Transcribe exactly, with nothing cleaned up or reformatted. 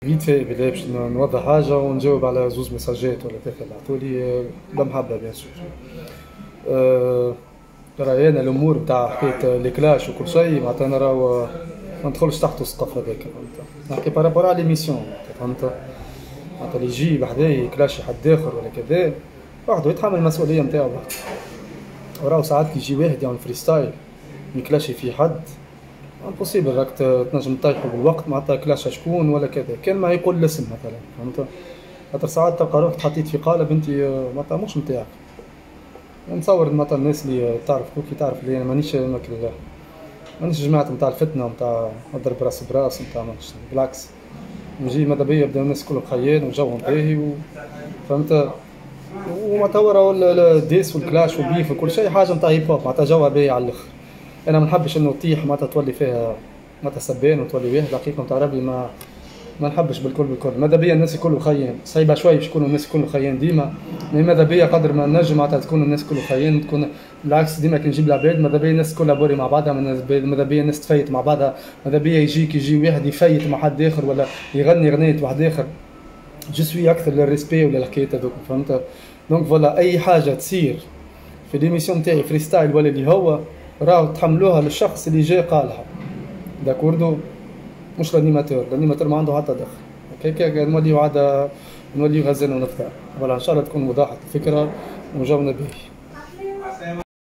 فيت في بدا باش نوضح حاجة ونجاوب على زوز ميساجات ولا ثلاثة اللي عطولي لا محبة بيان سور. أه راهي أنا الأمور بتاع حكاية لي كلاش وكل شيء معناتها أنا راهو ما ندخلش تحت السقف هذاك فهمت، نحكي بارابور على ليميسيون فهمت، معناتها اللي يجي بحذايا يكلاش حد آخر ولا كذا وحده يتحمل المسؤولية نتاعو وحده، وراهو ساعات كي يجي واحد يعمل فريستايل يكلاشي في حد امبوسيبل راك تنجم تطيحو بالوقت معناتها كلاشة شكون ولا كذا، كان ما يقول الاسم مثلا فهمت، خاطر ساعات تلقى روحك تحطيت في قالب انت معناتها مش نتاعك. نتصور معناتها الناس اللي تعرف كي تعرف اللي انا مانيش مانيش جماعة نتاع الفتنة نتاع نضرب راس براس نتاع بالعكس، نجي ماذا بيا بداو الناس كلهم خيان وجوهم باهي و... فهمت، ومعناتها راهو الديس والكلاش والبيف وكل شيء حاجة نتاع هيب هوب معناتها جوها باهي على الاخر. انا ما نحبش انه تطيح معناتها تولي فيها معناتها سبان وتولي واحد حقيقة نتاع ربي ما ما نحبش بالكل بالكل، ماذا بيا الناس الكل خيان، صعيبة شوي باش يكونوا الناس الكل خيان ديما، ماذا بيا قدر ما نجم معناتها تكون الناس الكل خيان تكون بالعكس ديما كي نجيب العباد ماذا بيا الناس كلها بوري مع بعضها، ماذا بيا الناس تفيت مع بعضها، ماذا بيا يجيك يجي واحد يفيت مع حد اخر ولا يغني غنية واحد اخر، جو سوي اكثر للريسبي ولا الحكايات هذوك فهمت. دونك فوالا اي حاجة تصير في ليميسيون نتاعي فري ستايل ولا اللي هو راهو تحملوها للشخص اللي جاي قالها داكوردو، مش الانيماتور، الانيماتور ما عنده حتى دخل، هكاك نوليو عادة نوليو غزال ونفطر، فوالا ان شاء الله تكون وضحت الفكرة وجاوبنا به.